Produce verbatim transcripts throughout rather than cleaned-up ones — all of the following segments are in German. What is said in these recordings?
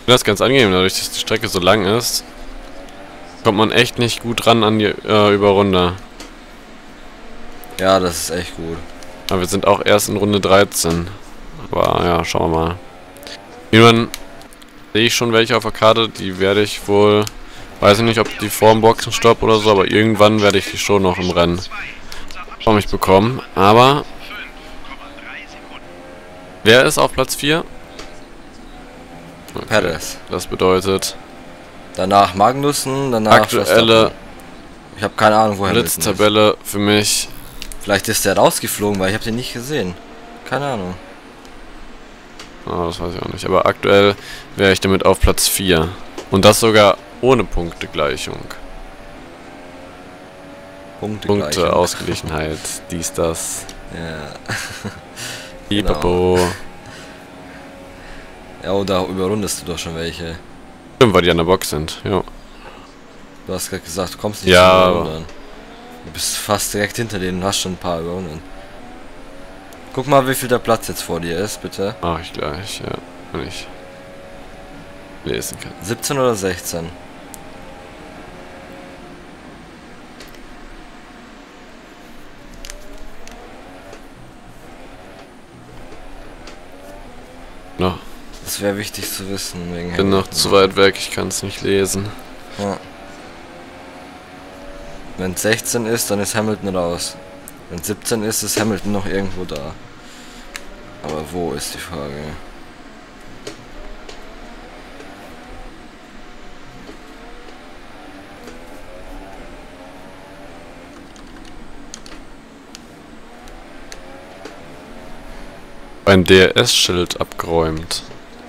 Das ist ganz angenehm, dadurch, dass die Strecke so lang ist, kommt man echt nicht gut ran an die äh, Überrunde. Ja, das ist echt gut. Aber wir sind auch erst in Runde dreizehn. Aber ja, schauen wir mal. Irgendwann sehe ich schon welche auf der Karte, die werde ich wohl, weiß ich nicht, ob die vor dem Boxenstopp oder so, aber irgendwann werde ich die schon noch im Rennen vor mich bekommen. Aber wer ist auf Platz vier? Okay. Perez. Das bedeutet Danach Magnussen, danach aktuelle ich habe keine Ahnung, woher Blitztabelle für mich. Vielleicht ist der rausgeflogen, weil ich habe den nicht gesehen. Keine Ahnung. Oh, das weiß ich auch nicht. Aber aktuell wäre ich damit auf Platz vier. Und das sogar ohne Punktegleichung. Punkte, Punkte, Ausgeglichenheit, dies, das. Ja. Pipapo. Genau. Ja, oder überrundest du doch schon welche. Stimmt, weil die an der Box sind, ja. Du hast gerade gesagt, du kommst nicht ja, zum Überrunden. Du bist fast direkt hinter denen und hast schon ein paar überrunden. Guck mal, wie viel der Platz jetzt vor dir ist, bitte. Mach ich gleich, ja. Wenn ich lesen kann. siebzehn oder sechzehn? Noch. Das wäre wichtig zu wissen. Wegen Bin noch zu weit weg, ich kann es nicht lesen. Ja. Wenn es sechzehn ist, dann ist Hamilton raus. Wenn es siebzehn ist, ist Hamilton noch irgendwo da. Aber wo ist die Frage? Ein D R S-Schild abgeräumt.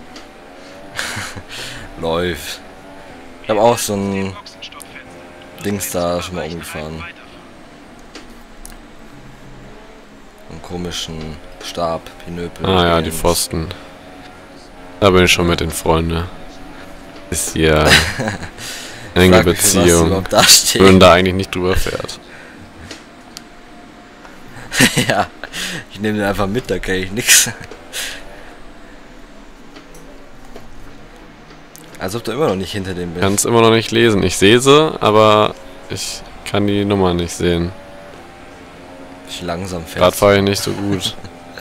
Läuft. Ich habe auch so ein Dings da schon mal umgefahren. Einen komischen Stab, Pinöpel. Ah ja, die Pfosten. Da bin ich schon mit den Freunden. Ist hier enge Beziehung. Wenn da eigentlich nicht drüber fährt. Ja, ich nehme den einfach mit, da kann ich nix. Als ob du immer noch nicht hinter dem bist. Kannst immer noch nicht lesen. Ich sehe sie, aber ich kann die Nummer nicht sehen. Ich langsam fährst. Gerade fahre ich nicht so gut.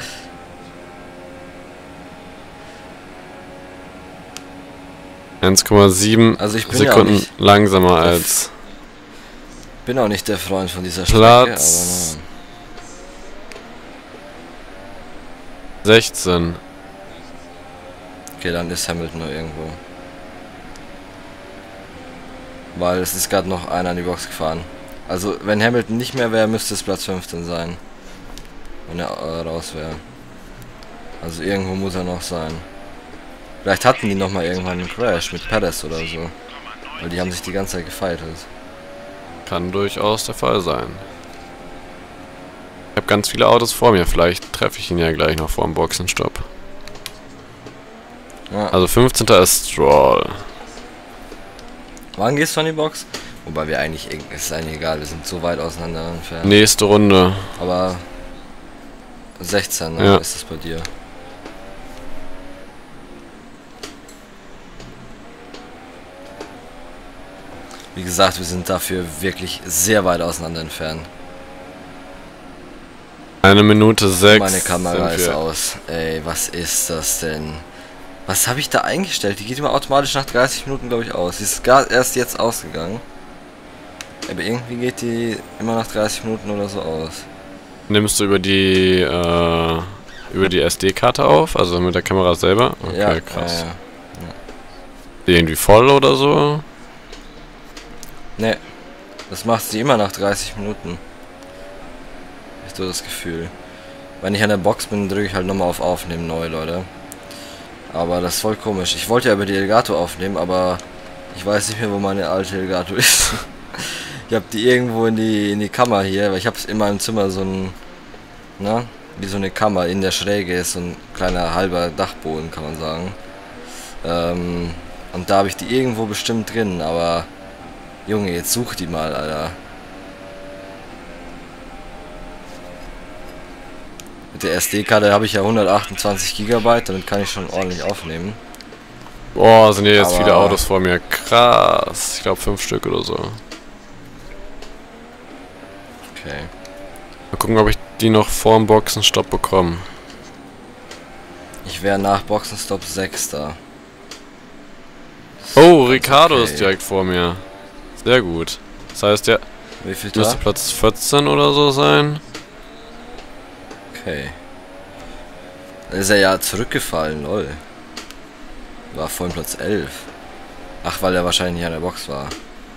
eins Komma sieben also ich bin Sekunden ja auch langsamer als. Bin auch nicht der Freund von dieser Strecke, Platz aber sechzehn. okay, dann ist Hamilton noch irgendwo. Weil es ist gerade noch einer an die Box gefahren. Also wenn Hamilton nicht mehr wäre, müsste es Platz fünfzehn sein. Wenn er äh, raus wäre. Also irgendwo muss er noch sein. Vielleicht hatten die noch mal irgendwann einen Crash mit Perez oder so. Weil die haben sich die ganze Zeit gefeitet. Kann durchaus der Fall sein. Ich habe ganz viele Autos vor mir. Vielleicht treffe ich ihn ja gleich noch vor dem Boxenstopp. Ja. Also fünfzehnter ist Stroll. Wann gehst du an die Box? Wobei wir eigentlich, es ist eigentlich egal, wir sind so weit auseinander entfernt. Nächste Runde. Aber sechzehn, ne? Ja. Ist es bei dir. Wie gesagt, wir sind dafür wirklich sehr weit auseinander entfernt. Eine Minute sechs. Meine Kamera ist aus. Ey, was ist das denn? Was habe ich da eingestellt? Die geht immer automatisch nach dreißig Minuten, glaube ich, aus. Sie ist gar erst jetzt ausgegangen. Aber irgendwie geht die immer nach dreißig Minuten oder so aus. Nimmst du über die äh, über die S D-Karte auf? Also mit der Kamera selber? Okay, ja, krass. Ja, ja. Die irgendwie voll oder so? Ne, das macht sie immer nach dreißig Minuten. Ich so das Gefühl. Wenn ich an der Box bin, drücke ich halt nochmal auf Aufnehmen neu, Leute. Aber das ist voll komisch. Ich wollte ja über die Elgato aufnehmen, aber ich weiß nicht mehr, wo meine alte Elgato ist. Ich habe die irgendwo in die in die Kammer hier, weil ich habe in meinem Zimmer so ein, na, wie so eine Kammer in der Schräge ist, so ein kleiner halber Dachboden, kann man sagen. Ähm, und da habe ich die irgendwo bestimmt drin, aber Junge, jetzt such die mal, Alter. Mit der S D-Karte habe ich ja hundertachtundzwanzig Gigabyte, damit kann ich schon ordentlich aufnehmen. Boah, sind ja jetzt Aber viele Autos vor mir. Krass. Ich glaube fünf Stück oder so. Okay. Mal gucken, ob ich die noch vorm Boxenstopp bekomme. Ich wäre nach Boxenstopp Sechster. Oh, Ricardo okay. ist direkt vor mir. Sehr gut. Das heißt, der Wie viel müsste da? Platz vierzehn oder so sein. Okay. Da ist er ja zurückgefallen, lol. War vorhin Platz elf. Ach, weil er wahrscheinlich nicht an der Box war.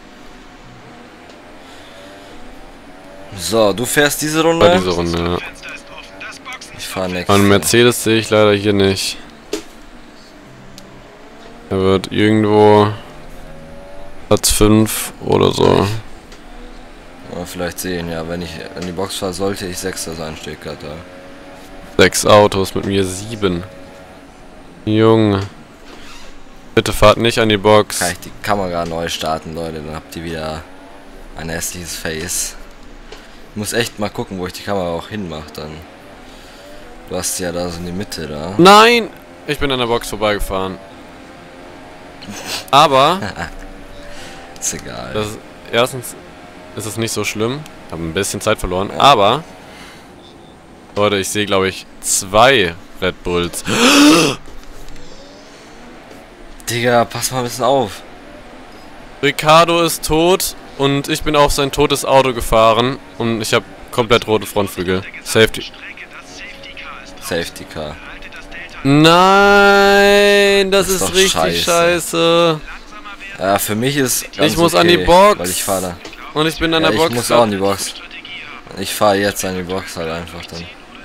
So, du fährst diese Runde? Bei dieser Runde, ja. Ich fahre nächste. Einen Mercedes sehe ich leider hier nicht. Er wird irgendwo Platz fünf oder so. Ja, vielleicht sehen, ja. Wenn ich in die Box fahre, sollte ich Sechster sein, steht gerade da. Sechs Autos, mit mir sieben. Junge. Bitte fahrt nicht an die Box. Kann ich die Kamera neu starten, Leute, dann habt ihr wieder ein hässliches Face. Ich muss echt mal gucken, wo ich die Kamera auch hinmache dann. Du hast sie ja da so in die Mitte da. Nein! Ich bin an der Box vorbeigefahren. Aber, Ist egal. das ist, erstens ist es nicht so schlimm. Ich habe ein bisschen Zeit verloren. Aber, Leute, ich sehe, glaube ich, zwei Red Bulls. Digga, pass mal ein bisschen auf. Ricardo ist tot und ich bin auf sein totes Auto gefahren und ich habe komplett rote Frontflügel. Safety. Safety Car. Nein, das, Das ist ist, doch richtig scheiße. scheiße. Ja, für mich ist ganz Ich muss okay, an die Box. weil ich fahre da. Und ich bin an Ja, der ich Box. muss auch an die Box. Ich fahre jetzt an die Box halt einfach dann.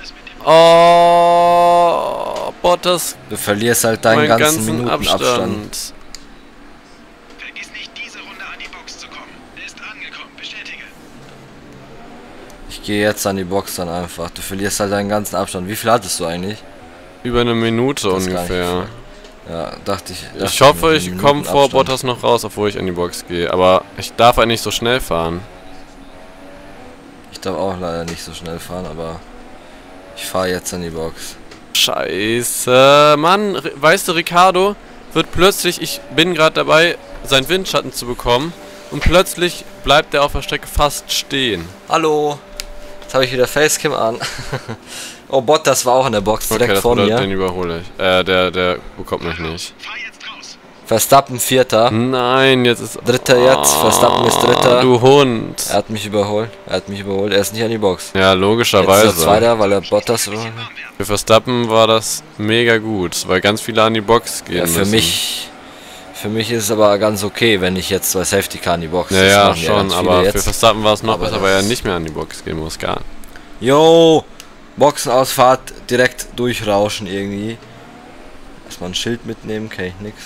Oh, Bottas. Du verlierst halt deinen Meinen ganzen, ganzen Minuten Abstand. Abstand. Vergiss nicht, diese Runde an die Box zu kommen. Ist angekommen, bestätige. Ich gehe jetzt an die Box dann einfach. Du verlierst halt deinen ganzen Abstand. Wie viel hattest du eigentlich? Über eine Minute Das ist gar nicht ungefähr. viel. Ja, dachte ich. Dachte Ich hoffe, mir, ich einen komme vor Minutenabstand. Bottas noch raus, obwohl ich an die Box gehe. Aber ich darf halt nicht so schnell fahren. Ich darf auch leider nicht so schnell fahren, aber ich fahre jetzt an die Box. Scheiße. Mann, R- weißt du, Ricardo wird plötzlich, ich bin gerade dabei, seinen Windschatten zu bekommen. Und plötzlich bleibt er auf der Strecke fast stehen. Hallo. Jetzt habe ich wieder Facecam an. Oh, Bottas war auch in der Box direkt Okay, das vor bedeutet, mir. den überhole ich. Äh, der, der bekommt mich nicht. Fahr jetzt raus. Verstappen Vierter. Nein, jetzt ist... Dritter jetzt, Verstappen ist Dritter. Du Hund. Er hat mich überholt. Er hat mich überholt. Er ist nicht an die Box. Ja, Jetzt ist er logischerweise. Zweiter, weil er Bottas überholt. Für Verstappen war das mega gut, weil ganz viele an die Box gehen Ja, für müssen. mich, für mich ist es aber ganz okay, wenn ich jetzt zwei Safety Car in die Box. Ja, Das ja, machen schon, ganz viele aber für jetzt. Verstappen war es noch Aber besser, das weil er ist- nicht mehr an die Box gehen muss, gar nicht. Yo, Boxenausfahrt direkt durchrauschen irgendwie. Erstmal ein Schild mitnehmen, kann ich nix.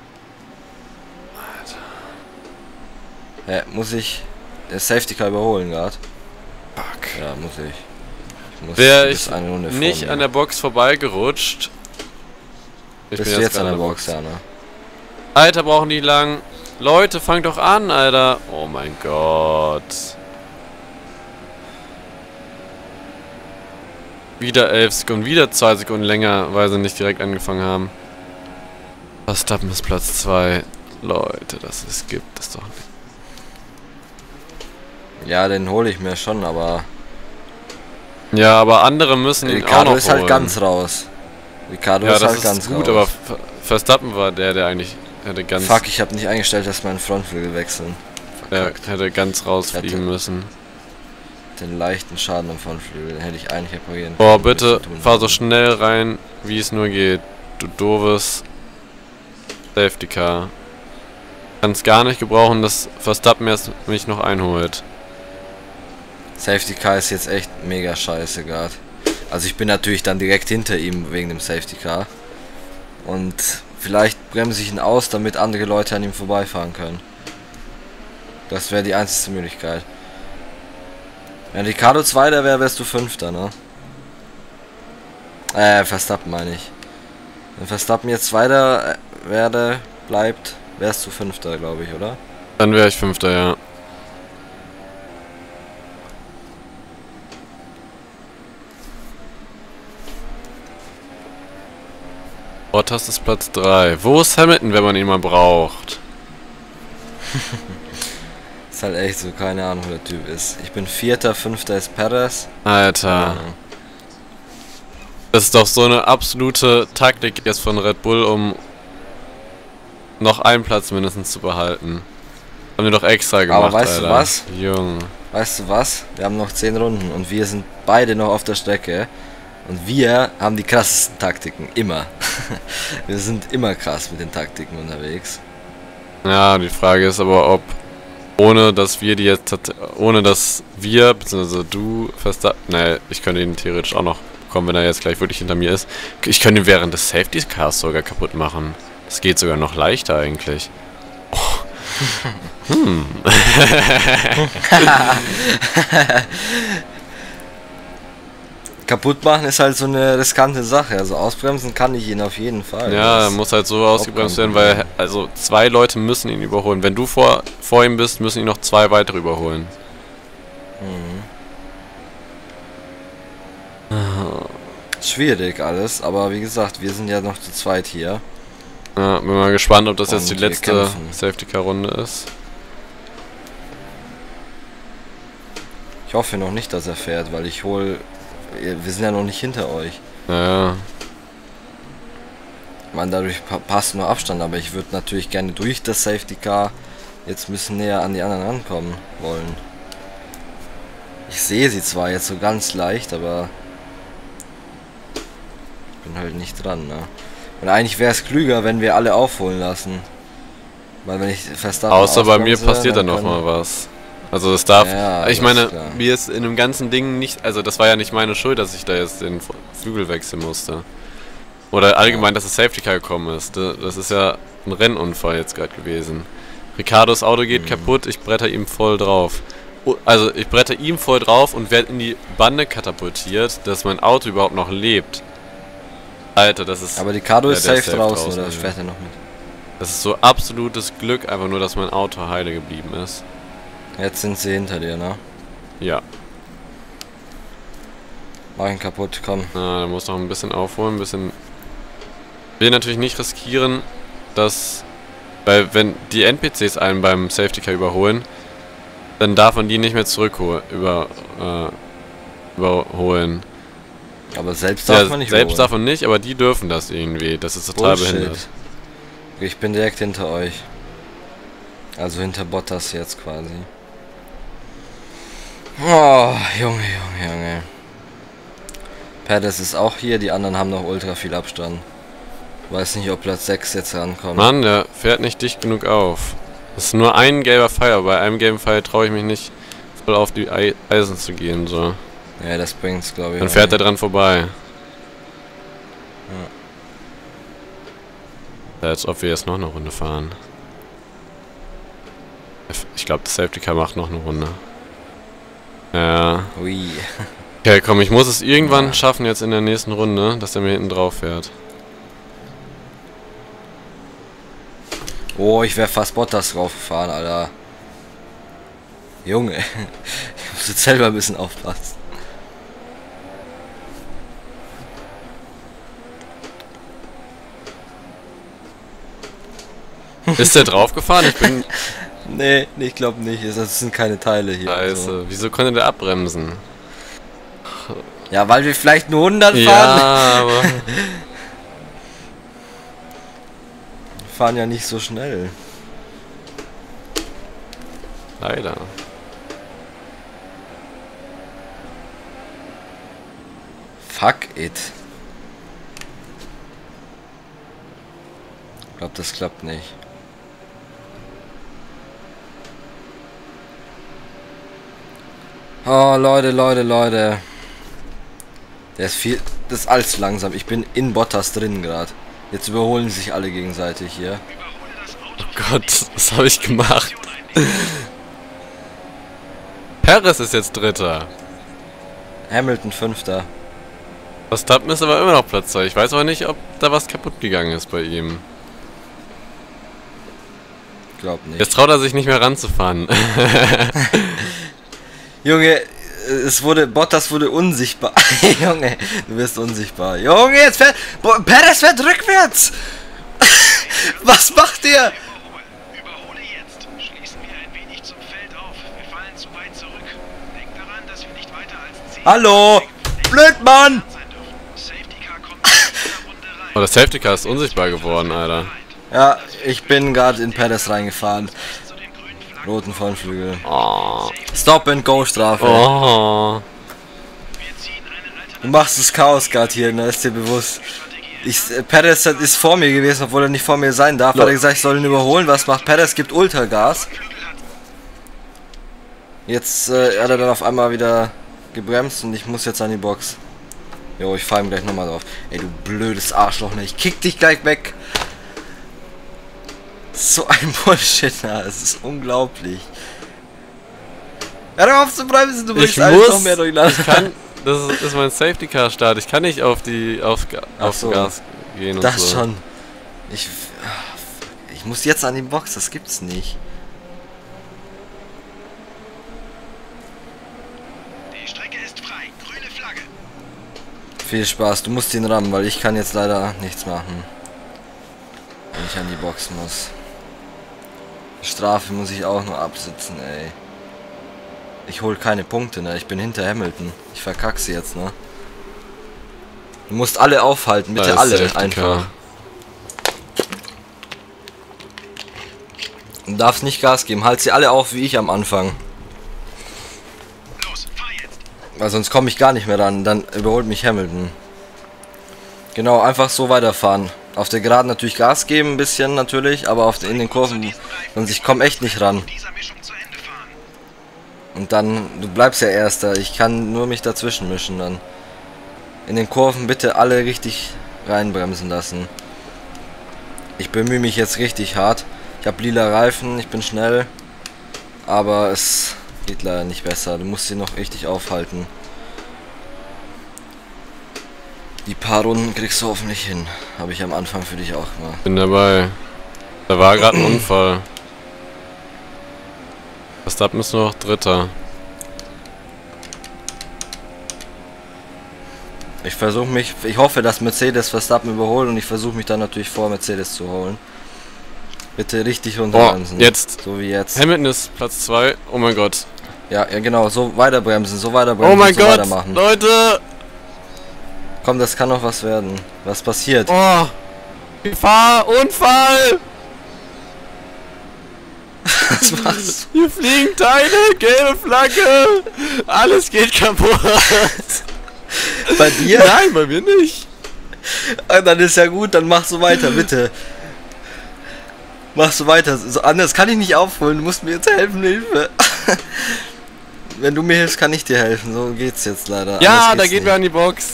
Hä, muss ich das Safety Car überholen gerade? Fuck. Ja, muss ich. Ich muss Wäre bis ich eine Runde vor nicht mir. an der Box vorbeigerutscht. Ich Bist du jetzt an der Box, ja, ne? Alter, brauchen die lang. Leute, fangt doch an, Alter. Oh mein Gott. Wieder elf Sekunden, wieder zwei Sekunden länger, weil sie nicht direkt angefangen haben. Verstappen ist Platz zwei. Leute, das ist, gibt es doch nicht. Ja, den hole ich mir schon, aber Ja, aber andere müssen ihn auch Ricardo noch ist halt holen. ganz raus. Ricardo Ja, ist das halt ist ganz gut, raus. aber Ver- Verstappen war der, der eigentlich hätte ganz, Fuck, ich habe nicht eingestellt, dass mein Frontflügel wechseln. der Verkackt. hätte ganz rausfliegen Hätte. müssen. Den leichten Schaden am Frontflügel den hätte ich eigentlich reparieren Boah, können, bitte was zu tun fahr haben. so schnell rein, wie es nur geht. Du doofes Safety Car. Kannst gar nicht gebrauchen, dass Verstappen erst mich noch einholt. Safety Car ist jetzt echt mega scheiße gerade. Also ich bin natürlich dann direkt hinter ihm wegen dem Safety Car. Und vielleicht bremse ich ihn aus, damit andere Leute an ihm vorbeifahren können. Das wäre die einzige Möglichkeit. Wenn Ricardo Zweiter wäre, wärst du Fünfter, ne? Äh, Verstappen meine ich. Wenn Verstappen jetzt Zweiter äh, werde, bleibt, wärst du Fünfter, glaube ich, oder? Dann wäre ich Fünfter, ja. Bottas ist Platz drei. Wo ist Hamilton, wenn man ihn mal braucht? Ist halt echt so, keine Ahnung, wo der Typ ist. Ich bin Vierter, Fünfter ist Perez. Alter. Ja. Das ist doch so eine absolute Taktik jetzt von Red Bull, um noch einen Platz mindestens zu behalten. Haben wir doch extra gemacht, Aber weißt Alter. du was? Junge. Weißt du was? Wir haben noch zehn Runden und wir sind beide noch auf der Strecke. Und wir haben die krassesten Taktiken, immer. Wir sind immer krass mit den Taktiken unterwegs. Ja, die Frage ist aber, ob ohne dass wir die jetzt, ohne dass wir, beziehungsweise du, Verstappen, ne, ich könnte ihn theoretisch auch noch bekommen, wenn er jetzt gleich wirklich hinter mir ist. Ich könnte ihn während des Safety Cars sogar kaputt machen. Das geht sogar noch leichter eigentlich. Oh. Hm. Kaputt machen ist halt so eine riskante Sache. Also ausbremsen kann ich ihn auf jeden Fall. Ja, er Das muss halt so ausgebremst werden, weil also zwei Leute müssen ihn überholen. Wenn du vor, vor ihm bist, müssen ihn noch zwei weitere überholen. schwierig alles, aber wie gesagt, wir sind ja noch zu zweit hier. Ja, bin mal gespannt, ob das jetzt Und die wir letzte kämpfen. Safety-Car-Runde ist. Ich hoffe noch nicht, dass er fährt, weil ich hol. Wir sind ja noch nicht hinter euch. Naja. Ich meine, dadurch pa passt nur Abstand, aber ich würde natürlich gerne durch das Safety Car jetzt ein bisschen näher an die anderen rankommen wollen. Ich sehe sie zwar jetzt so ganz leicht, aber ich bin halt nicht dran, ne? Und eigentlich wäre es klüger, wenn wir alle aufholen lassen. Weil wenn ich Verstappen Außer bei mir ausbremse, passiert dann noch kann- mal was. Also es darf, Ja, ich das meine, ist klar. mir ist in dem ganzen Ding nicht, also das war ja nicht meine Schuld, dass ich da jetzt den F- Flügel wechseln musste. Oder allgemein, dass das Safety Car gekommen ist. Da- Das ist ja ein Rennunfall jetzt gerade gewesen. Ricardos Auto geht Mhm. kaputt, ich bretter ihm voll drauf. Oh, Also ich bretter ihm voll drauf und werde in die Bande katapultiert, dass mein Auto überhaupt noch lebt. Alter, das ist, Aber Ricardo Ja, ist der safe ist safe draußen, draußen, oder ja. fährt er noch mit? das ist so absolutes Glück, einfach nur, dass mein Auto heile geblieben ist. Jetzt sind sie hinter dir, ne? Ja, Mach ihn kaputt, komm. na, da muss noch ein bisschen aufholen, ein bisschen... Will natürlich nicht riskieren, dass... Weil wenn die N P Cs einen beim Safety Car überholen, dann darf man die nicht mehr zurückholen, über, äh, überholen. Aber selbst darf Ja, man nicht selbst überholen. davon nicht, aber die dürfen das irgendwie. Das ist total Bullshit. behindert. Ich bin direkt hinter euch. Also hinter Bottas jetzt quasi. Oh, Junge, Junge, Junge. Perez ist auch hier, die anderen haben noch ultra viel Abstand. Weiß nicht, ob Platz sechs jetzt rankommt. Mann, der fährt nicht dicht genug auf. Das ist nur ein gelber Pfeil, bei einem gelben Pfeil traue ich mich nicht voll auf die Ei- Eisen zu gehen, so. Ja, das bringt's, glaube ich. Dann auch fährt er nicht. dran vorbei. Ja, als ob wir jetzt noch eine Runde fahren. Ich glaube, das Safety Car macht noch eine Runde. Ja. Ui. Okay, komm, ich muss es irgendwann Ja. schaffen jetzt in der nächsten Runde, dass er mir hinten drauf fährt. Oh, ich wäre fast Bottas draufgefahren, Alter. Junge. Ich muss jetzt selber ein bisschen aufpassen. Ist der draufgefahren? Ich bin... Nee, ich glaube nicht. Das sind keine Teile hier. Scheiße. Also. Wieso konnte der abbremsen? Ja, weil wir vielleicht nur hundert fahren. Ja, aber... Wir fahren ja nicht so schnell. Leider. Fuck it. Ich glaube, das klappt nicht. Oh, Leute, Leute, Leute. Der ist viel... Das ist alles langsam. Ich bin in Bottas drin gerade. Jetzt überholen sich alle gegenseitig hier. Überhole das Auto Oh Gott, was habe ich gemacht? Perez ist jetzt Dritter. Hamilton Fünfter. Verstappen ist aber immer noch Platz zwei. Ich weiß aber nicht, ob da was kaputt gegangen ist bei ihm. Glaub nicht. Jetzt traut er sich nicht mehr ranzufahren. Junge, es wurde, Bottas wurde unsichtbar. Junge, du wirst unsichtbar. Junge, jetzt fährt, Bo Perez fährt rückwärts. Was macht der? Überhole jetzt. Schließen wir ein wenig zum Feld auf. Wir fallen zu weit zurück. Denk daran, dass wir nicht weiter als zehn Hallo, Blödmann. sein dürfen. Safety Car kommt in dieser Runde rein. Oh, das Safety Car ist unsichtbar geworden, Alter. Ja, ich bin gerade in Perez reingefahren. Zu den grünen Flaggen. Roten Frontflügel. Oh. Stop and go Strafe. Oh. Wir ziehen eine Alternative. Du machst das Chaos gerade hier, ne? Ist dir bewusst. Ich, äh, Perez hat- ist vor mir gewesen, obwohl er nicht vor mir sein darf. Hat er gesagt, ich soll ihn überholen. Was macht Perez? Gibt Ultragas. Jetzt äh, hat er dann auf einmal wieder gebremst und ich muss jetzt an die Box. Jo, ich fahr ihm gleich nochmal drauf. Ey, du blödes Arschloch, ne? Ich kick dich gleich weg. So ein Bullshit, na, es ist unglaublich. Hör auf zu bremsen, du Ich bringst alles muss, noch mehr durcheinander. ich kann, das ist, das ist mein Safety Car Start. Ich kann nicht auf die, auf, Ga- Ach auf so. Gas gehen und Das so. schon. Ich, ich muss jetzt an die Box, das gibt's nicht. Die Strecke ist frei. Grüne Flagge. Viel Spaß, du musst ihn rammen, weil ich kann jetzt leider nichts machen. Wenn ich an die Box muss. Strafe muss ich auch nur absitzen, ey. Ich hol keine Punkte, ne? Ich bin hinter Hamilton. Ich verkack sie jetzt, ne? Du musst alle aufhalten, Da bitte ist alle Safety einfach. Car. Du darfst nicht Gas geben, halt sie alle auf wie ich am Anfang. Los, fahr jetzt. Weil sonst komme ich gar nicht mehr ran, dann überholt mich Hamilton. Genau, einfach so weiterfahren. Auf der Geraden natürlich Gas geben, ein bisschen natürlich, aber auf den, in den Kurven, sonst ich komme echt nicht ran. Dieser Mischung zu Ende fahren. Und dann, du bleibst ja Erster, ich kann nur mich dazwischen mischen dann. In den Kurven bitte alle richtig reinbremsen lassen. Ich bemühe mich jetzt richtig hart. Ich habe lila Reifen, ich bin schnell, aber es geht leider nicht besser. Du musst sie noch richtig aufhalten. Die paar Runden kriegst du hoffentlich hin. Habe ich am Anfang für dich auch gemacht. Bin dabei. Da war gerade ein Unfall. Verstappen ist noch Dritter. Ich versuche mich, ich hoffe, dass Mercedes Verstappen überholt und ich versuche mich dann natürlich vor Mercedes zu holen. Bitte richtig runterbremsen. Oh, jetzt. So wie jetzt. Hamilton ist Platz zwei. Oh mein Gott. Ja, ja genau, so weiter bremsen, so weiter bremsen, Oh mein so Gott. weitermachen. Leute. Komm, das kann noch was werden. Was passiert? Oh. Gefahr. Unfall. Was machst Hier fliegen Teile. Gelbe Flagge. Alles geht kaputt. du? Bei dir? Nein, bei mir nicht. Ah, dann ist ja gut, dann mach so weiter, bitte. Mach so weiter. So, anders kann ich nicht aufholen, du musst mir jetzt helfen, Hilfe. Wenn du mir hilfst, kann ich dir helfen. So geht's jetzt leider. Ja, Anders da geht's geht nicht. wer an die Box.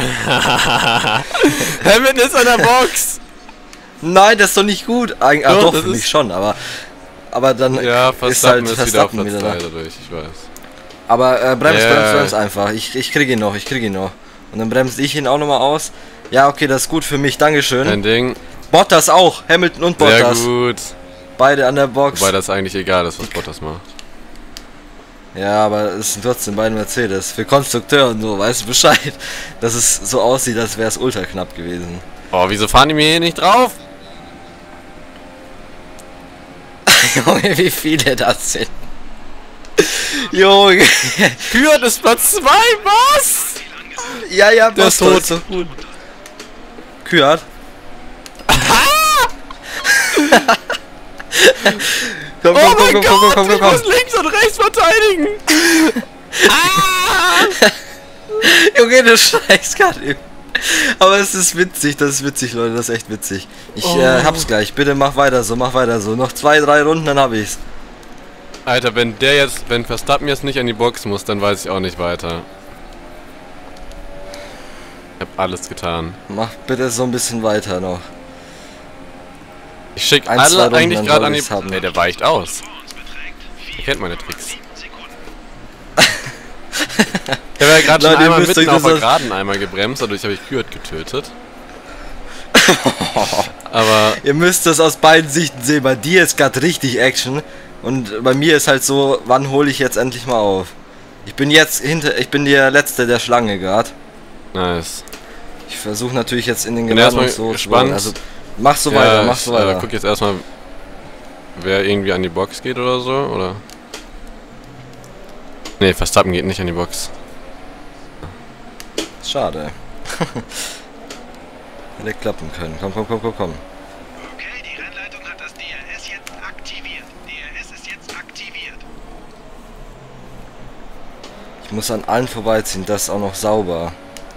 Hamilton ist an der Box. Nein, das ist doch nicht gut. Eig ah, Doch, doch, das für mich ist- schon, aber aber dann Ja, ist Verstappen halt ist, Verstappen wieder wieder, auf Platz da. drei dadurch, ich weiß. Aber äh, bremst, Ja. bremst, bremst einfach. Ich, ich kriege ihn noch, ich kriege ihn noch. Und dann bremse ich ihn auch nochmal aus. Ja, okay, das ist gut für mich, dankeschön. Ein Ding. Bottas auch, Hamilton und Sehr Bottas. gut. Beide an der Box. Wobei das eigentlich egal ist, was Bottas macht. Ja, aber es sind trotzdem beide Mercedes. Für Konstrukteur und so, weißt du Bescheid. Dass es so aussieht, als wäre es ultra knapp gewesen. Oh, wieso fahren die mir hier nicht drauf? Junge, wie viele das sind. Junge. Kurt ist Platz zwei, was? Ja, ja, Der ist Bottas tot. so gut. Kürt. Komm, Oh komm, komm, mein komm, Gott, komm, komm, komm, ich komm. muss links und rechts verteidigen. ah! Junge, du scheiß gerade. Aber es ist witzig, das ist witzig, Leute, das ist echt witzig. Ich Oh. äh, hab's gleich, bitte mach weiter so, mach weiter so. Noch zwei, drei Runden, dann hab ich's. Alter, wenn der jetzt, wenn Verstappen jetzt nicht an die Box muss, dann weiß ich auch nicht weiter. Ich hab alles getan. Mach bitte so ein bisschen weiter noch. Ich schick Ein, zwei alle Runden, eigentlich dann gerade soll an die... ich's haben. Ne, der weicht aus. Vor uns beträgt Der kennt meine Tricks. sieben Sekunden. Der war ja gerade schon Leute, ihr einmal müsst mitten euch auf das der aus- Geraden einmal gebremst, dadurch habe ich Kurt getötet. Aber Ihr müsst das aus beiden Sichten sehen. Bei dir ist gerade richtig Action. Und bei mir ist halt so, wann hole ich jetzt endlich mal auf? Ich bin jetzt hinter, ich bin der Letzte der Schlange gerade. Nice. Ich versuche natürlich jetzt in den Bin erstmal Gelandungs so gespannt. Also mach so Ja, weiter, mach ich, so weiter. Äh, guck jetzt erstmal, wer irgendwie an die Box geht oder so, oder? Ne, Verstappen geht nicht an die Box. Schade. Hätte klappen können. Komm, komm, komm, komm, komm. Okay, die Rennleitung hat das D R S jetzt aktiviert. D R S ist jetzt aktiviert. Ich muss an allen vorbeiziehen, das ist auch noch sauber.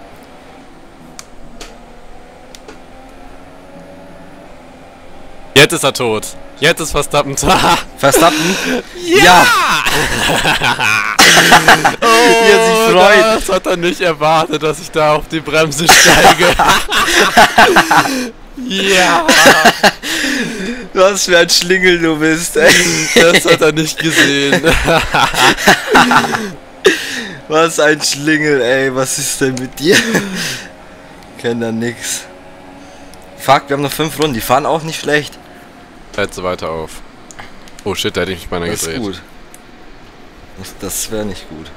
Jetzt ist er tot. Jetzt ist Verstappen tot. Verstappen? Ja! Wie er sich freut. Das hat er nicht erwartet, dass ich da auf die Bremse steige. Ja! Was für ein Schlingel du bist, ey. Das hat er nicht gesehen. Was ein Schlingel, ey. Was ist denn mit dir? Kennt da nix. Fuck, wir haben noch fünf Runden. Die fahren auch nicht schlecht. Jetzt weiter auf. Oh shit, da hätte ich mich beinahe Das ist gedreht. gut. Das, das wäre nicht gut.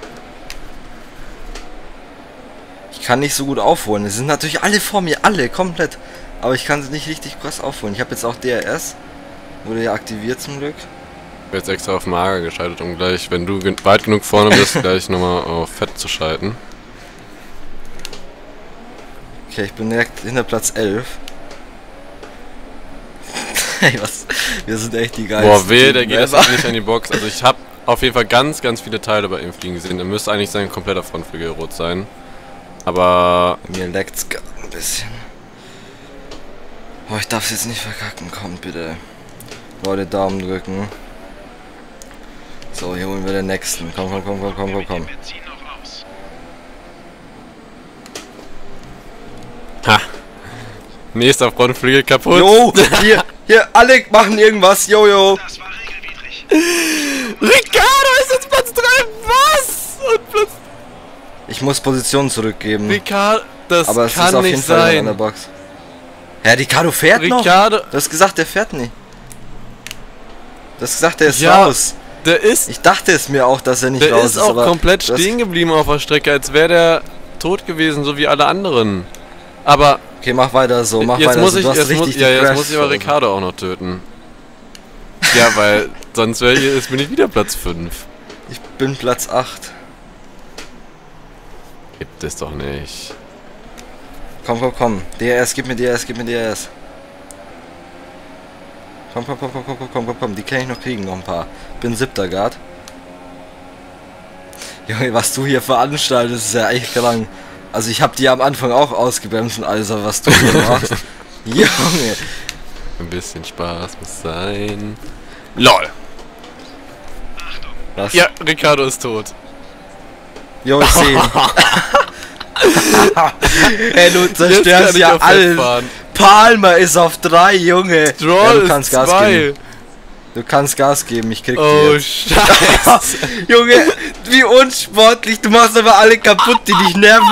Ich kann nicht so gut aufholen. Es sind natürlich alle vor mir, alle komplett. Aber ich kann sie nicht richtig krass aufholen. Ich habe jetzt auch D R S. Wurde ja aktiviert zum Glück. Ich habe jetzt extra auf Mager geschaltet, um gleich, wenn du gen weit genug vorne bist, gleich nochmal auf Fett zu schalten. Okay, ich bin direkt hinter Platz elf. Hey, was? Wir sind echt die geilsten. Boah, weh, der Typen geht jetzt ever. nicht an die Box. Also ich habe auf jeden Fall ganz, ganz viele Teile bei ihm fliegen gesehen. Da müsste eigentlich sein kompletter Frontflügel rot sein. Aber Mir leckt's gerade ein bisschen. Boah, ich darf es jetzt nicht verkacken. Kommt bitte. Leute, Daumen drücken. So, hier holen wir den nächsten. Komm, komm, komm, komm, komm, komm, komm. Wir ziehen noch aus. ha! Nächster Frontflügel kaputt. Jo, hier, hier, alle machen irgendwas. Jo, jo. Das war regelwidrig. Ricardo ist jetzt Platz drei. Was? Und Platz... Ich muss Position zurückgeben. Ricardo, das Aber es kann ist auf nicht jeden Fall in der sein. Box. Herr Ricardo fährt noch? Ricardo, Du hast gesagt, der fährt nicht. Du hast gesagt, der ist Ja. raus. der ist, Ich dachte es mir auch, dass er nicht der raus ist ist. auch aber komplett du hast- stehen geblieben auf der Strecke, als wäre der tot gewesen, so wie alle anderen. Aber Okay, mach weiter so, mach jetzt weiter muss so. ich, Du hast jetzt muss, richtig ja, jetzt gecrashed. muss ich aber Ricardo auch noch töten. Ja, weil sonst wäre ich, jetzt bin ich wieder Platz fünf. Ich bin Platz acht. Gibt es doch nicht. Komm, komm, komm. D R S, gib mir D R S, gib mir D R S. Komm, komm, komm, komm, komm, komm, komm, komm, komm. Die kann ich noch kriegen, noch ein paar. Bin siebter Grad. Junge, was du hier veranstaltest, ist ja echt krank. Also ich hab die am Anfang auch ausgebremst und alles, aber was du hier machst. Junge. Ein bisschen Spaß muss sein. LOL. Was? Ja, Ricardo ist tot. Jo, ich seh ihn. Ey, du Jetzt kann zerstörst ich ja auf Fett alles. fahren. Palmer ist auf drei, Junge. Stroll Ja, du ist kannst Gas zwei. geben. Du kannst Gas geben, ich krieg die Oh, jetzt. scheiße. Junge, wie unsportlich. Du machst aber alle kaputt, die dich nerven.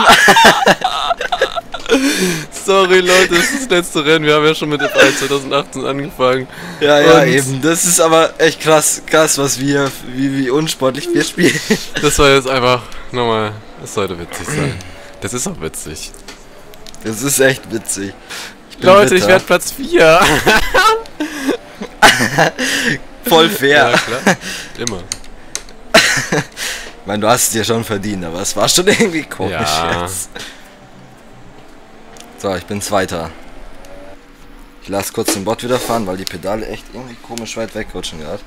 Sorry, Leute, das ist das letzte Rennen. Wir haben ja schon mit F eins zwanzig achtzehn angefangen. Ja, ja, Und eben. Das ist aber echt krass, krass, was wir, wie, wie unsportlich wir spielen. Das war jetzt einfach nochmal. Das sollte witzig sein. Das ist auch witzig. Das ist echt witzig. Ich bin Leute, ich bitter. werde Platz vier. Voll fair. Ja, klar. Immer. Ich meine, du hast es dir schon verdient, aber es war schon irgendwie komisch Ja. jetzt. So, ich bin Zweiter. Ich lasse kurz den Bot wieder fahren, weil die Pedale echt irgendwie komisch weit wegrutschen gerade.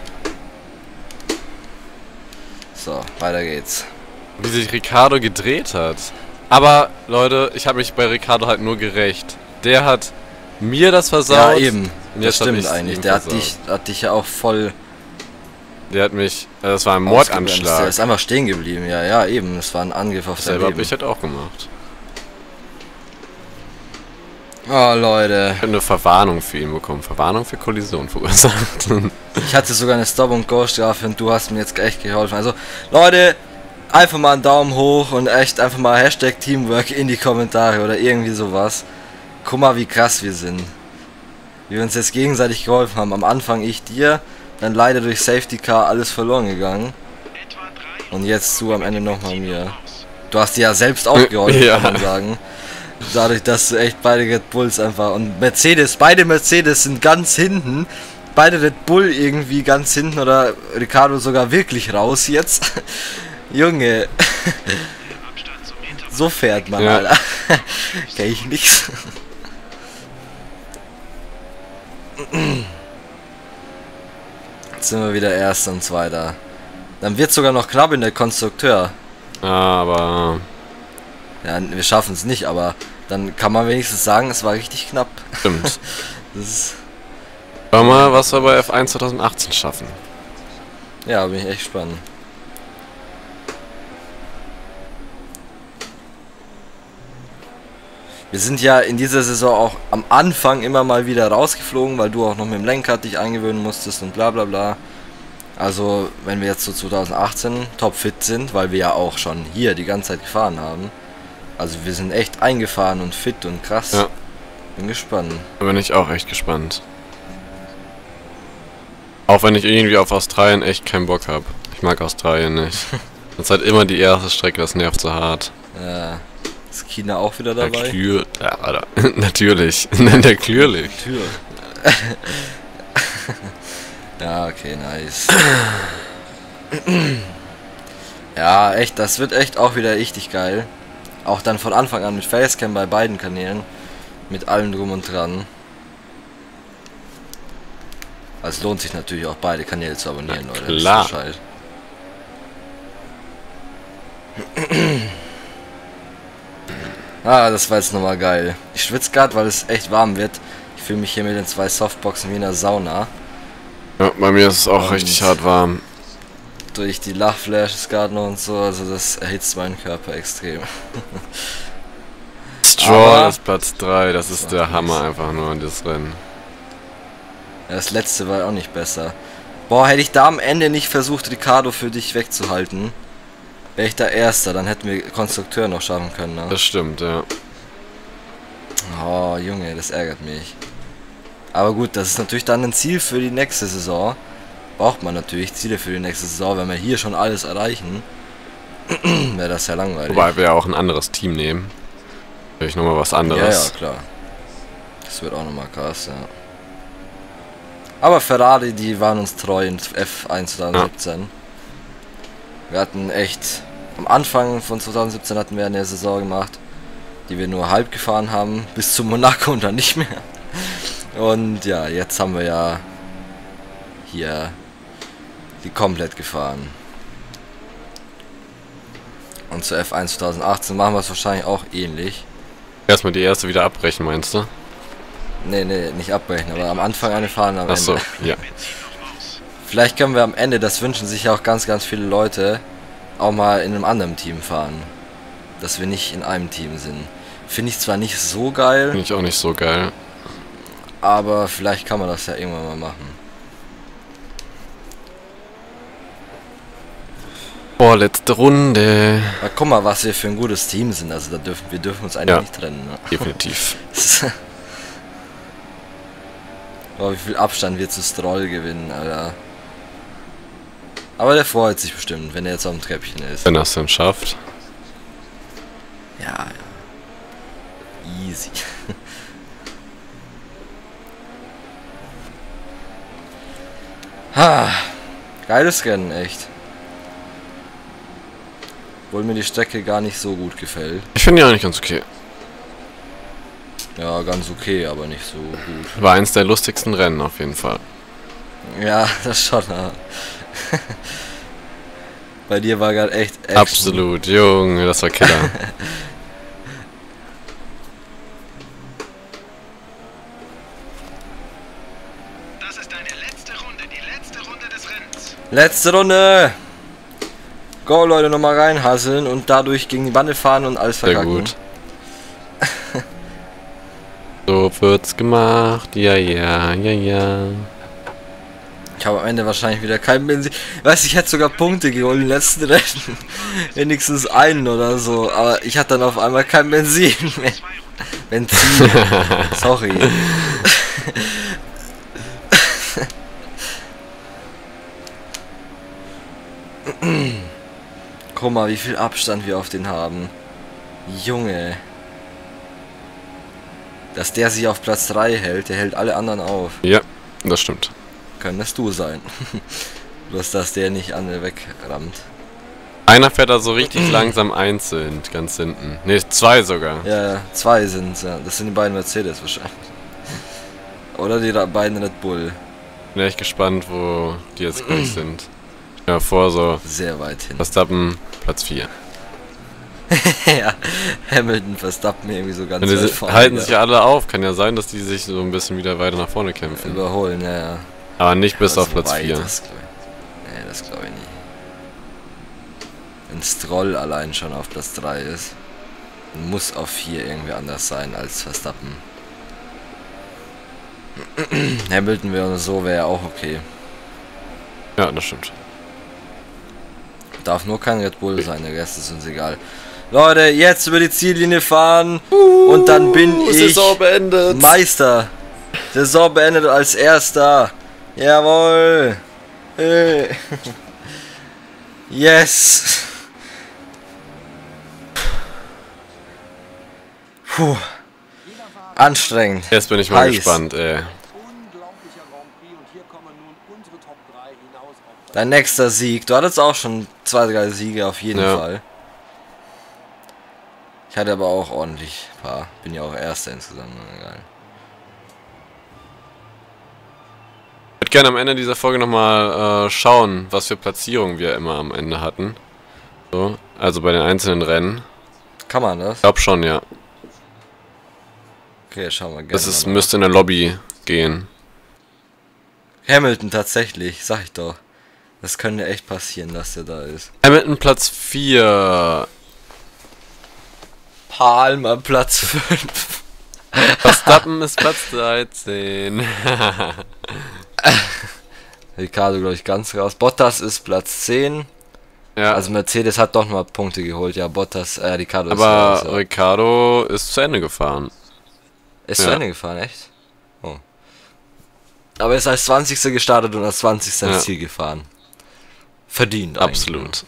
So, weiter geht's. Wie sich Ricardo gedreht hat. Aber, Leute, ich habe mich bei Ricardo halt nur gerecht. Der hat mir das versaut. Ja, eben. Und Das jetzt hab stimmt ich's eigentlich. ihm Der hat versaut. dich, hat dich ja auch voll Der hat mich. äh, Das war ein ausgebremst. Der Mordanschlag. ist einfach stehen geblieben. Ja, ja, eben. Es war ein Angriff auf sein Selber habe Leben. ich halt auch gemacht. Oh, Leute. Ich habe eine Verwarnung für ihn bekommen. Verwarnung für Kollision verursacht. Ich hatte sogar eine Stop-and-Go-Strafe und du hast mir jetzt echt geholfen. Also, Leute, einfach mal einen Daumen hoch und echt einfach mal Hashtag Teamwork in die Kommentare oder irgendwie sowas. Guck mal, wie krass wir sind. Wie wir uns jetzt gegenseitig geholfen haben. Am Anfang ich dir, dann leider durch Safety Car alles verloren gegangen. Etwa drei Und jetzt du am Ende nochmal mir. Du hast dir ja selbst aufgeholfen, Ja. kann man sagen. Dadurch, dass du echt beide Red Bulls einfach und Mercedes, beide Mercedes sind ganz hinten. Beide Red Bull irgendwie ganz hinten oder Ricardo sogar wirklich raus jetzt. Junge. So fährt man, Ja. Alter. Kenn ich nix. Jetzt sind wir wieder Erster und Zweiter. Dann wird sogar noch knapp in der Konstrukteur. Aber Ja, wir schaffen es nicht, aber dann kann man wenigstens sagen, es war richtig knapp. stimmt. Das ist, Schau mal, was wir bei F eins zwanzig achtzehn schaffen. ja, bin ich echt gespannt. Wir sind ja in dieser Saison auch am Anfang immer mal wieder rausgeflogen, weil du auch noch mit dem Lenkrad dich eingewöhnen musstest und bla bla bla. Also, wenn wir jetzt so zwanzig achtzehn topfit sind, weil wir ja auch schon hier die ganze Zeit gefahren haben. Also, wir sind echt eingefahren und fit und krass. Ja. Bin gespannt. Da bin ich auch echt gespannt. Auch wenn ich irgendwie auf Australien echt keinen Bock habe. Ich mag Australien nicht. Das ist halt immer die erste Strecke, das nervt so hart. Ja. Ist China auch wieder Der dabei? Klür... Ja, Alter. Natürlich. Nein, der Klürlich. Tür. Ja, okay, nice. Ja, echt, das wird echt auch wieder richtig geil. Auch dann von Anfang an mit Facecam bei beiden Kanälen. Mit allem drum und dran. Also es lohnt sich natürlich auch beide Kanäle zu abonnieren, Na Leute. klar. Wisst ihr Bescheid. Ah, das war jetzt nochmal geil. Ich schwitze gerade, weil es echt warm wird. Ich fühle mich hier mit den zwei Softboxen wie in einer Sauna. Ja, bei mir ist es auch Und- richtig hart warm. Durch die Lachflashes gerade noch und so, also das erhitzt meinen Körper extrem. Stroll Aber- ist Platz drei, das ist Das der macht Hammer nichts. einfach nur in das Rennen. Ja, das letzte war auch nicht besser. Boah, hätte ich da am Ende nicht versucht, Ricardo für dich wegzuhalten, wäre ich da Erster, dann hätten wir Konstrukteur noch schaffen können, ne? Das stimmt, ja. Oh, Junge, das ärgert mich. Aber gut, das ist natürlich dann ein Ziel für die nächste Saison. Braucht man natürlich Ziele für die nächste Saison, wenn wir hier schon alles erreichen. Wäre das ja langweilig. Wobei wir ja auch ein anderes Team nehmen. Vielleicht nochmal was Ja, ja, anderes. klar. Das wird auch nochmal krass, ja. Aber Ferrari, die waren uns treu in F eins zwanzig siebzehn. Wir hatten echt... Am Anfang von zwanzig siebzehn hatten wir eine Saison gemacht, die wir nur halb gefahren haben, bis zu Monaco und dann nicht mehr. Und ja, jetzt haben wir ja hier die komplett gefahren. Und zu F eins zwanzig achtzehn machen wir es wahrscheinlich auch ähnlich. Erstmal die erste wieder abbrechen, meinst du? Nee, nee, nicht abbrechen, aber am Anfang eine fahren, am Achso, Ende. ja. Vielleicht können wir am Ende, das wünschen sich ja auch ganz, ganz viele Leute, auch mal in einem anderen Team fahren. Dass wir nicht in einem Team sind. Finde ich zwar nicht so geil, Finde ich auch nicht so geil. aber vielleicht kann man das ja irgendwann mal machen. Boah, letzte Runde. Aber guck mal, was wir für ein gutes Team sind. Also da dürfen wir dürfen uns eigentlich Ja. nicht trennen. Ne? Definitiv. Boah, wie viel Abstand wir zu Stroll gewinnen, Alter. Aber der freut sich bestimmt, wenn er jetzt auf dem Treppchen ist. Wenn er es denn schafft. Ja, ja. Easy. Ha. Geiles Rennen, echt. Obwohl mir die Strecke gar nicht so gut gefällt. Ich finde die eigentlich ganz okay. Ja, ganz okay, aber nicht so gut. War eins der lustigsten Rennen auf jeden Fall. Ja, das schon. Ja. Bei dir war gerade echt Action. Absolut, Junge, das war Killer. Das ist deine letzte Runde, die letzte Runde des Rennens. Letzte Runde! Go, Leute, nochmal reinhasseln und dadurch gegen die Bande fahren und alles Sehr verkacken. gut. So wird's gemacht. Ja, ja, ja, ja. Ich habe am Ende wahrscheinlich wieder kein Benzin. Weiß ich hätte sogar Punkte geholt im letzten Rennen. Wenigstens einen oder so. Aber ich hatte dann auf einmal kein Benzin mehr. Benzin. Sorry. Guck mal, wie viel Abstand wir auf den haben. Junge. Dass der sich auf Platz drei hält, der hält alle anderen auf. Ja, das stimmt. Könntest du sein. Bloß, dass der nicht alle wegrammt. Einer fährt da so richtig langsam einzeln, ganz hinten. Ne, zwei sogar. Ja, zwei sind ja. Das sind die beiden Mercedes wahrscheinlich. Oder die beiden Red Bull. Bin echt gespannt, wo die jetzt gleich sind. Ja, vor so Sehr weit hin. Verstappen, Platz vier. Ja, Hamilton, Verstappen irgendwie so ganz Die weit si- vorne halten wieder sich ja alle auf. Kann ja sein, dass die sich so ein bisschen wieder weiter nach vorne kämpfen. überholen, ja, ja. Aber nicht bis Aber auf so Platz weit, vier. Das glaub ich, nee, das glaube ich nicht. Wenn Stroll allein schon auf Platz drei ist, muss auf vier irgendwie anders sein als Verstappen. Hamilton wäre so, wäre auch okay. Ja, das stimmt. Darf nur kein Red Bull sein, der Rest ist uns egal. Leute, jetzt über die Ziellinie fahren und dann bin ich Saison beendet. Meister. Saison beendet als Erster. Jawohl. Hey. Yes. Puh. Anstrengend. Jetzt bin ich mal Heiß. gespannt, ey. Unglaublicher Grand Prix und hier kommen nun unsere Top drei hinaus auf Dein nächster Sieg. Du hattest auch schon zwei, drei Siege auf jeden Ja. Fall. Ich hatte aber auch ordentlich ein paar. Bin ja auch Erster insgesamt. Egal. Ich würde gerne am Ende dieser Folge nochmal äh, schauen, was für Platzierungen wir immer am Ende hatten. So, also bei den einzelnen Rennen. Kann man das? Ich glaube schon, ja. Okay, schauen wir gerne. Das ist, mal nach. müsste in der Lobby gehen. Hamilton tatsächlich, sag ich doch. Das könnte echt passieren, dass der da ist. Hamilton Platz vier. Palmer Platz fünf. Verstappen ist Platz dreizehn. Ricardo, glaube ich, ganz raus. Bottas ist Platz zehn. Ja, Also Mercedes hat doch mal Punkte geholt. Ja, Bottas, äh, Ricardo ist aber raus. Ja. Ricardo ist zu Ende gefahren. Ist zu ja. Ende gefahren, echt? Oh. Aber er ist als zwanzigster gestartet und als zwanzigster ins Ja. Ziel gefahren. Verdient eigentlich. Absolut.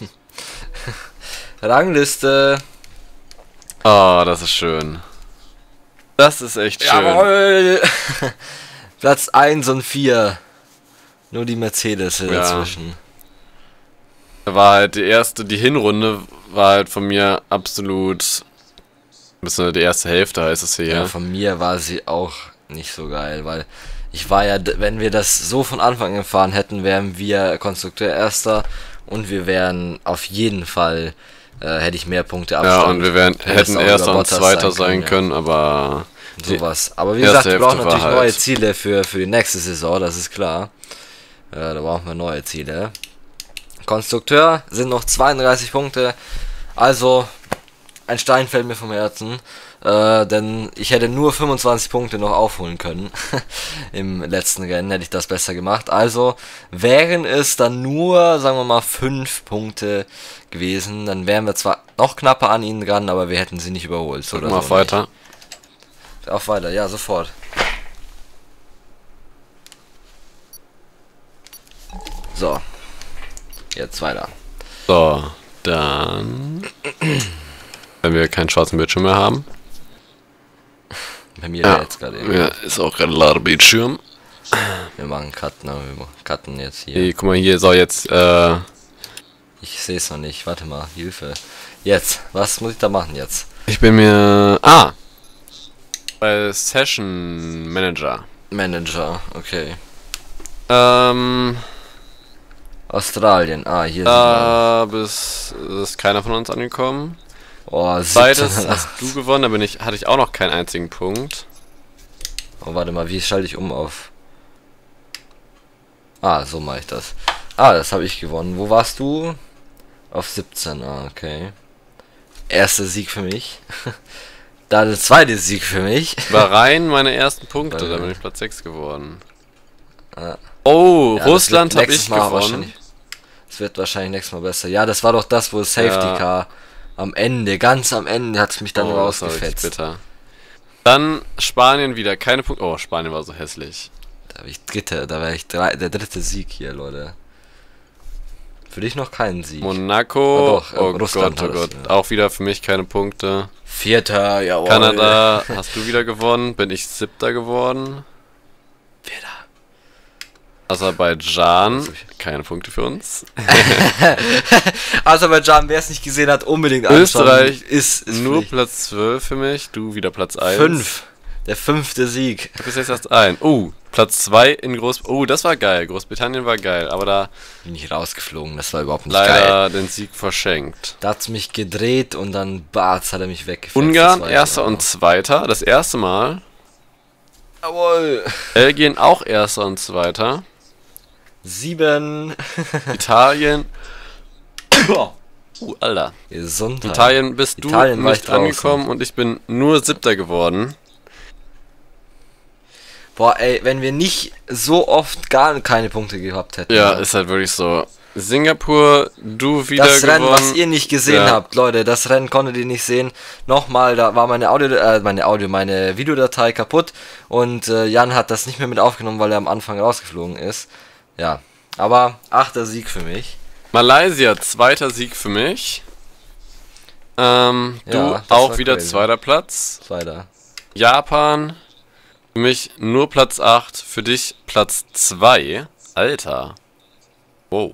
Rangliste. Oh, das ist schön. Das ist echt schön. Jawohl. Platz eins und vier. Nur die Mercedes hier Ja. dazwischen. War halt die erste, die Hinrunde war halt von mir absolut. Bisschen die erste Hälfte heißt es hier. Ja, von mir war sie auch nicht so geil, weil ich war ja, d- wenn wir das so von Anfang an gefahren hätten, wären wir Konstrukteur Erster und wir wären auf jeden Fall, äh, hätte ich mehr Punkte Ja, Abstand. und wir wären, Hätte es hätten auch Erster über und Bottas Zweiter sein ja. können, aber die- Sowas. Aber wie erste gesagt, wir brauchen Hälfte war natürlich neue halt- Ziele für, für die nächste Saison, das ist klar. Äh, da brauchen wir neue Ziele. Konstrukteur sind noch zweiunddreißig Punkte, also ein Stein fällt mir vom Herzen, äh, denn ich hätte nur fünfundzwanzig Punkte noch aufholen können. Im letzten Rennen hätte ich das besser gemacht. Also wären es dann nur, sagen wir mal, fünf Punkte gewesen, dann wären wir zwar noch knapper an ihnen dran, aber wir hätten sie nicht überholt. So drück oder mal so weiter. Nicht. Auf weiter, ja, sofort. So. Jetzt weiter. So, dann. Wenn wir keinen schwarzen Bildschirm mehr haben. Bei mir Ja, jetzt gerade eben. ja, ist auch gerade Ladebildschirm. Wir machen Cut, ne? Wir cutten jetzt hier. Hey, guck mal hier, so jetzt, äh. Ich sehe es noch nicht. Warte mal, Hilfe. Jetzt. Was muss ich da machen jetzt? Ich bin mir. Ah! Bei Session Manager. Manager, okay. Ähm. Australien. Ah, hier sind wir. Da bis, ist keiner von uns angekommen. Oh, Zweites siebzehn. hast du gewonnen, da bin ich, hatte ich auch noch keinen einzigen Punkt. Oh, warte mal, wie schalte ich um auf? Ah, so mache ich das. Ah, das habe ich gewonnen. Wo warst du? Auf siebzehn, ah, okay. Erster Sieg für mich. Dann der zweite Sieg für mich. Bahrain meine ersten Punkte, da Bahrain. bin ich Platz sechs geworden. Ah. Oh, Ja, das Russland wird habe nächstes ich Mal gewonnen. wahrscheinlich- Das wird wahrscheinlich nächstes Mal besser. Ja, das war doch das, wo das Safety Ja. Car am Ende, ganz am Ende hat es mich dann Oh, das war richtig rausgefetzt. bitter. Dann Spanien wieder, keine Punkte. Oh, Spanien war so hässlich. Da war ich dritte, da war ich drei, der dritte Sieg hier, Leute. Für dich noch keinen Sieg. Monaco. Ah, doch, äh, oh Russland Gott, oh hat Gott. das, ja. Auch wieder für mich keine Punkte. Vierter, jawohl. Kanada, hast du wieder gewonnen. Bin ich siebter geworden. Vierter. Aserbaidschan, keine Punkte für uns. Aserbaidschan, wer es nicht gesehen hat, unbedingt anschauen. Österreich ist, ist nur Pflicht. Platz zwölf für mich, du wieder Platz eins. Fünf. Der fünfte Sieg. Du bist jetzt erst ein. Oh, Platz zwei in Groß... Oh, das war geil. Großbritannien war geil, aber da Bin ich rausgeflogen, das war überhaupt nicht leider geil. den Sieg verschenkt. Da hat's mich gedreht und dann batz hat er mich weggefetzt. Ungarn, Das war erster ja- und zweiter, das erste Mal. Jawohl. Belgien auch erster und zweiter. Sieben. Italien. Uh, Alter. Gesundheit. Italien bist du Italien war ich nicht angekommen und ich bin nur siebter geworden. Boah, ey, wenn wir nicht so oft gar keine Punkte gehabt hätten. Ja, ne? ist halt wirklich so. Singapur, du wieder Das Rennen, gewonnen. was ihr nicht gesehen Ja. habt, Leute, das Rennen konntet ihr nicht sehen. Nochmal, da war meine Audio, äh, meine Audio, meine Videodatei kaputt und äh, Jan hat das nicht mehr mit aufgenommen, weil er am Anfang rausgeflogen ist. Ja, aber achter Sieg für mich. Malaysia, zweiter Sieg für mich. Ähm, Ja, du das auch war wieder crazy. zweiter Platz. Zweiter. Japan, für mich nur Platz acht, für dich Platz zwei. Alter. Wow.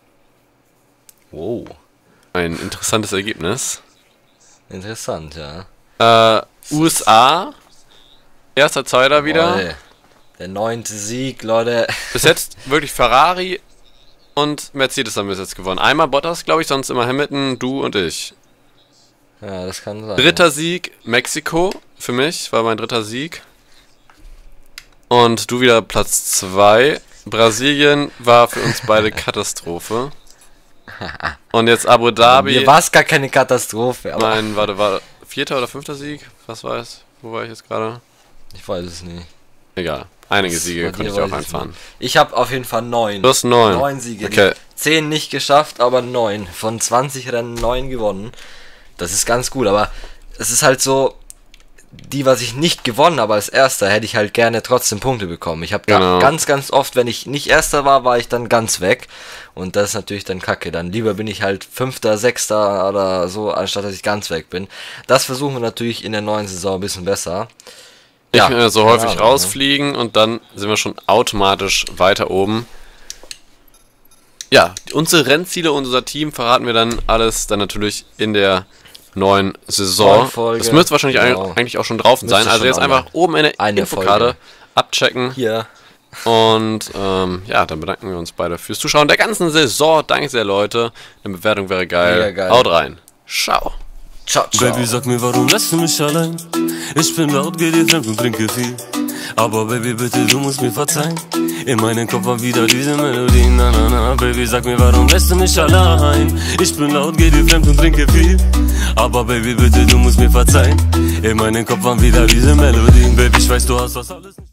Wow. Ein interessantes Ergebnis. Interessant, ja. Äh, U S A, erster, zweiter wieder. Jawohl. Der neunte Sieg, Leute. Bis jetzt wirklich Ferrari und Mercedes haben bis jetzt gewonnen. Einmal Bottas, glaube ich, sonst immer Hamilton, du und ich. Ja, das kann sein. Dritter Sieg, Mexiko, für mich, war mein dritter Sieg. Und du wieder Platz zwei. Brasilien war für uns beide Katastrophe. Und jetzt Abu Dhabi. Mir war es gar keine Katastrophe, aber Mein, warte, war vierter oder fünfter Sieg? Was war es? Wo war ich jetzt gerade? ich weiß es nicht. Egal. Einige Das- Siege bei konnte dir ich auch weiß ich einfahren. nicht. Ich habe auf jeden Fall neun. Du hast neun. Neun Siege. Okay. Zehn nicht geschafft, aber neun. Von zwanzig Rennen neun gewonnen. Das ist ganz gut, aber es ist halt so, die, was ich nicht gewonnen habe als Erster, hätte ich halt gerne trotzdem Punkte bekommen. Ich habe da Genau. ganz, ganz oft, wenn ich nicht Erster war, war ich dann ganz weg. Und das ist natürlich dann kacke. Dann lieber bin ich halt Fünfter, Sechster oder so, anstatt dass ich ganz weg bin. Das versuchen wir natürlich in der neuen Saison ein bisschen besser. Nicht mehr so keine häufig Ahnung, rausfliegen und dann sind wir schon automatisch weiter oben. Ja, unsere Rennziele und unser Team verraten wir dann alles dann natürlich in der neuen Saison. Neue Folge, Das müsste wahrscheinlich genau. eigentlich auch schon drauf Müsste sein. Also schon jetzt online. einfach oben in der Eine Infokarte Folge. abchecken. Hier. Und ähm, ja, dann bedanken wir uns beide fürs Zuschauen der ganzen Saison. Danke sehr, Leute. Eine Bewertung wäre geil. Mega geil. Haut rein. Ciao. Ciao, ciao. Baby, sag mir, warum lässt du mich allein? Ich bin laut, geh dir fremd und trinke viel. Aber Baby, bitte, du musst mir verzeihen. In meinem Kopf war wieder diese Melodie, na na na. Baby, sag mir, warum lässt du mich allein? Ich bin laut, geh dir fremd und trinke viel. Aber Baby, bitte, du musst mir verzeihen. In meinem Kopf waren wieder diese Melodien. Baby, ich weiß, du hast das alles nicht.